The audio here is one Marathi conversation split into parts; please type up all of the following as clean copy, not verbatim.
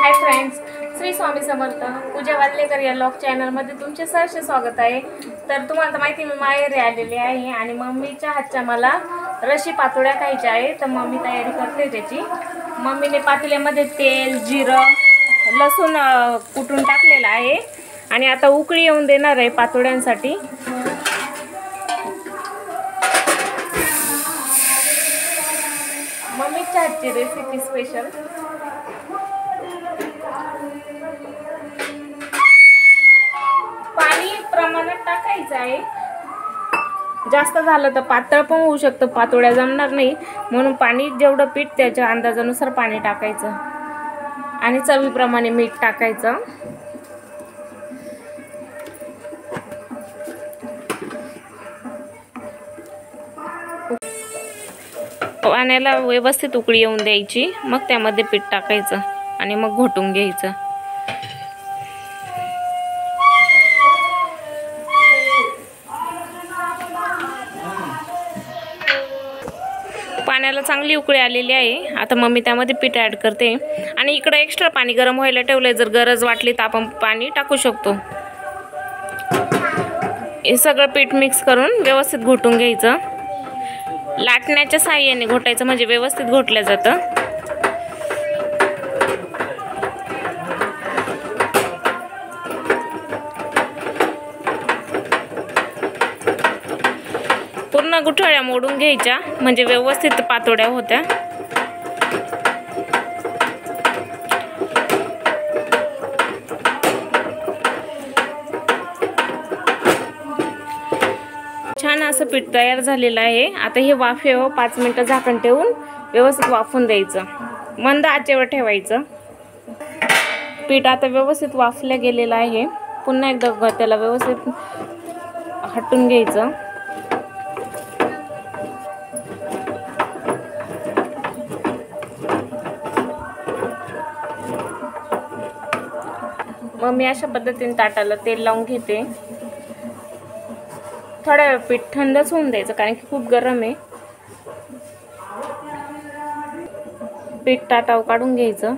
Hi friends, Shri Swami Samarth. पूजा वाल्लेकर या लॉग चॅनलमध्ये तुमचे सहर्ष स्वागत आहे. तर तुम्हाला माहिती मी माहेरी आलेली आहे आणि मम्मीच्या हातच्या मला रशी पातोड्या खायच्या आहे. तर मम्मी तयारी करते त्याची. मम्मीने पातेल्यामध्ये तेल, जिरं, लसूण कुटून टाकलेलं आहे आणि आता उकळी येऊन देणार आहे पातोड्यांसाठी. मम्मीच्या हातची रेसिपी स्पेशल. पाणी प्रमाणात टाकायचं आहे. जास्त झालं तर पातळ पण होऊ शकतं, पातोड्या जमणार नाही. म्हणून पाणी जेवढं पीठ त्याच्या अंदाजानुसार पाणी टाकायचं आणि चवीप्रमाणे मीठ टाकायचं. पाण्याला व्यवस्थित उकळी येऊन द्यायची, मग त्यामध्ये पीठ टाकायचं आणि मग घोटून घ्यायचं. पाण्याला चांगली उकळी आलेली आहे. आता मम्मी त्यामध्ये पीठ ॲड करते आणि इकडे एक्स्ट्रा पाणी गरम व्हायला ठेवलंय. जर गरज वाटली तर आपण पाणी टाकू शकतो. हे सगळं पीठ मिक्स करून व्यवस्थित घोटून घ्यायचं. लाटण्याच्या साहाय्याने घोटायचं म्हणजे व्यवस्थित घोटलं जातं. पूर्ण गुठळ्या मोडून घ्यायच्या म्हणजे व्यवस्थित पातोड्या होत्या. छान असं पीठ तयार झालेलं आहे. आता हे वाफेवर 5 मिनिटं झाकण ठेवून व्यवस्थित वाफून द्यायचं. मंद आचेवर ठेवायचं. पीठ आता व्यवस्थित वाफलं गेलेलं आहे. पुन्हा एकदा त्याला व्यवस्थित हटून घ्यायचं. मग मी अशा पद्धतीने ताटाला तेल लावून घेते. थोड्या वेळ पीठ थंडच होऊन द्यायचं कारण की खूप गरम आहे. पीठ ताटावर काढून घ्यायचं.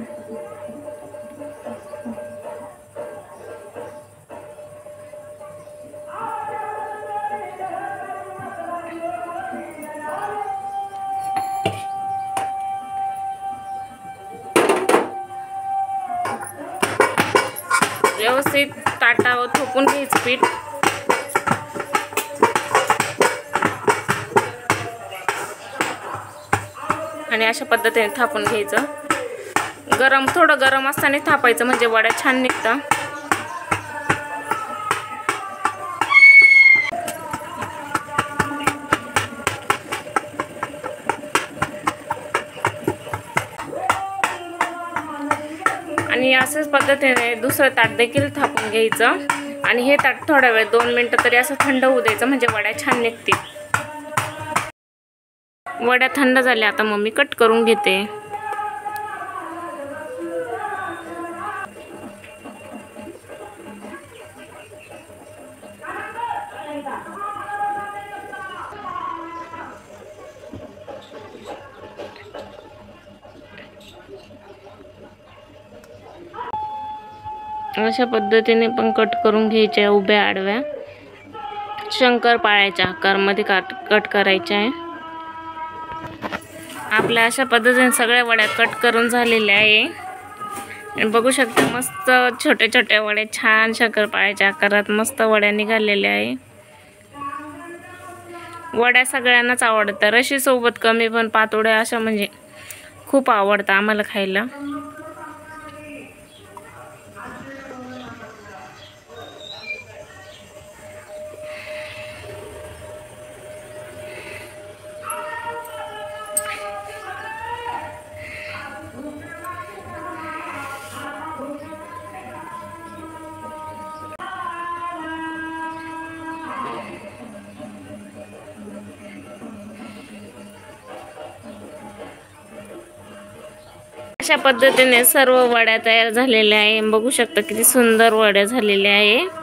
व्यवस्थित ताटावर थोपून घ्यायचं पीठ. आणि अशा पद्धतीने थापून घ्यायचं. थोडं गरम असताना थापायचं म्हणजे वड्या छान निघतात. आणि अशाच पद्धतीने दुसरं ताट देखील थापून घ्यायचं आणि हे ताट थोडा वेळ 2 मिनिटं तरी असं थंड होऊ द्यायचं म्हणजे वड्या छान निघतील. वड्या थंड झाल्या. आता मम्मी कट करून घेते. अशा पद्धतीने पण कट करून घ्यायच्या. उभ्या आडव्या शंकरपाळ्याच्या आकारमध्ये कट करायच्या आहे. आपल्या अशा पद्धतीने सगळ्या वड्या कट करून झालेल्या आहे. आणि बघू शकता मस्त छोट्या छोट्या वड्या छान शंकरपाळ्याच्या आकारात मस्त वड्या निघालेल्या आहे. वड्या सगळ्यांनाच आवडतात. रशी सोबत कमी पण पातोड्या अशा म्हणजे खूप आवडतं आम्हाला खायला. अशा पद्धतीने सर्व वड्या तयार झालेल्या आहे. बघू शकता किती सुंदर वड्या झालेल्या आहे.